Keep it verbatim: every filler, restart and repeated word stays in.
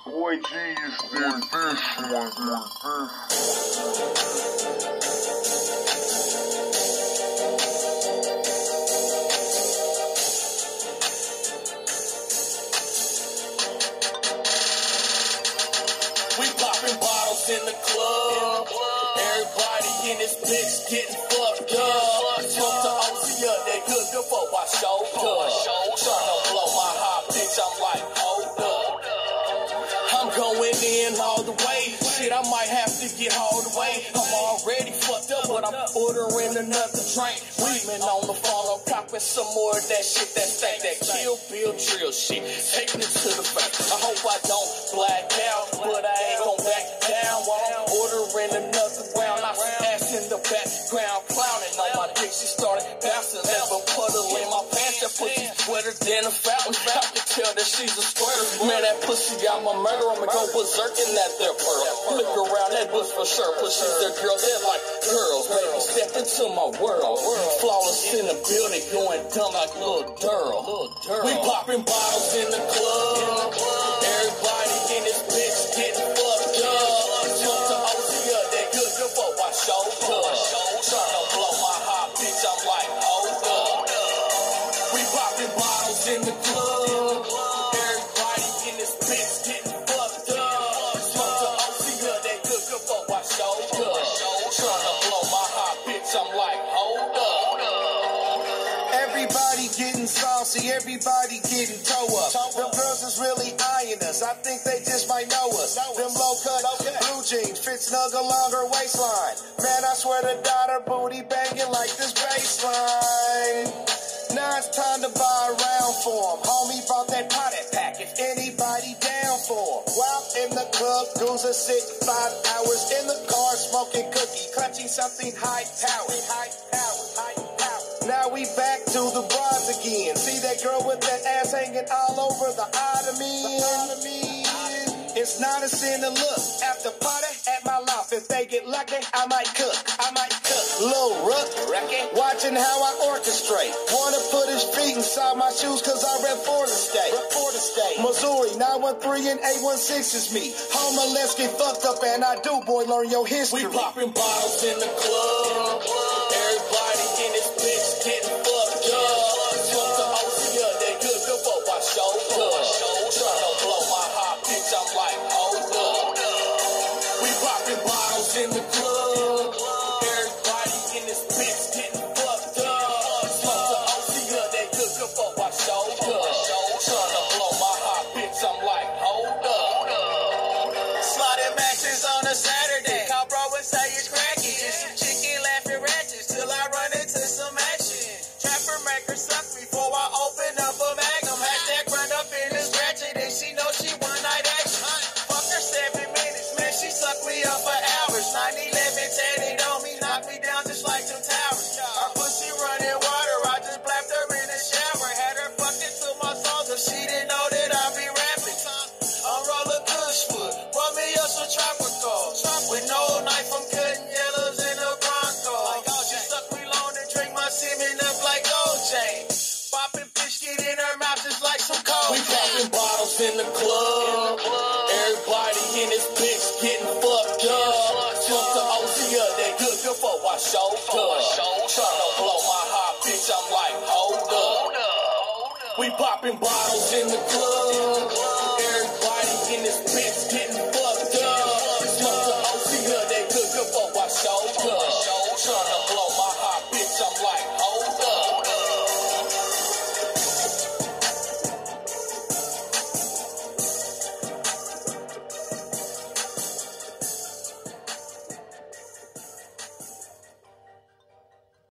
Boy, genius did this one. We popping bottles in the club. Everybody in this bitch getting fucked up. Smoke the O C up, they good before I showed up. Tryna blow my hot bitch, I'm like, hold up. I'm going in all the way. Shit, I might have to get hauled away. I'm already fucked up, but I'm ordering another drink. Women on the phone, I'm copping some more of that shit, that stank, that Kill Bill drill shit. Taking it to the face. I hope I don't black out, but I ain't gon' back down while I'm ordering another round. I see ass in the background, clowning on my dick. She started bouncing, left a puddle in my pants. That pussy wetter than a fountain. I can tell that she's a squirter. Man, that pussy got my murder. I'ma go berserk in that there pearl. Look around that bush for sure. Pussy's their girl, they're like girls. Baby, step into my world. Flawless in the building, going dumb like little Durl. We popping bottles in the club. Everybody in this bitch getting fucked up. Smoke the O C up, they good before I showed up. Tryna blow my hot bitch, I'm like, hold up. We popping bottles in the club. Everybody in this bitch getting fucked up. Smoke the O C up, they good before I showed up. Tryna blow my hot bitch, I'm like, hold up. Everybody getting saucy, everybody getting toe up. Them girls is really eyeing us, I think they just might know us. Them low cut, blue jeans, fit snug along her waistline. Man, I swear to God, her booty banging like this baseline. Now it's time to buy a round for 'em. Homie bought that potted pack, if anybody down for 'em. While in the club, goons are sick, five hours in the car, smoking cookie, clutching something high powered, high powered, high powered. Now we back to the bras again. See that girl with that ass hanging all over the ottoman. It's not a sin to look after party at my loft. If they get lucky, I might cook, I might cook. Lil' Rook, watching how I orchestrate. Wanna put his feet inside my shoes cause I rep for the state. Missouri, nine one three and eight one six is me. Homer, let's get fucked up and I do, boy, learn your history. We popping bottles in the club. Everybody in this bitch getting fucked up. Smoke the O C up, they good before I showed up. Tryna blow my hot bitch, I'm like, hold up. We popping bottles in the club. Everybody in this bitch getting fucked up. Smoke the O C up, they good before I showed up. Tryna blow my hot bitch, I'm like, hold up. Slotted matches on a Saturday. Call bro and say it's cracky. Just some chicken laughing ratchets till I run into some action. Trapper make her suck before I open up a magnum. Hashtag run up in this ratchet and she know she one night action. Fuck her seven minutes, man, she sucked me up for hours. nine eleven tatted on me, knocked me down just like some towers. Her pussy running water, I just blapped her in the shower. Had her fucked into my soul so she didn't know that I'd be rapping. I'm rolling kush foot, brought me up some tropical. With no knife, I'm cutting yellows in a Bronco. She sucked me long and drink my semen up like gold chain. Popping biscuit in her mouth just like some cold. We popping bottles in the club. Everybody in this bitch getting fucked up. Smoke the O C up, they good before I showed up. Tryna blow my hot bitch, I'm like, hold up. We popping bottles in the club. Everybody in this bitch getting fucked up. Smoke the O C up, they good before I showed up.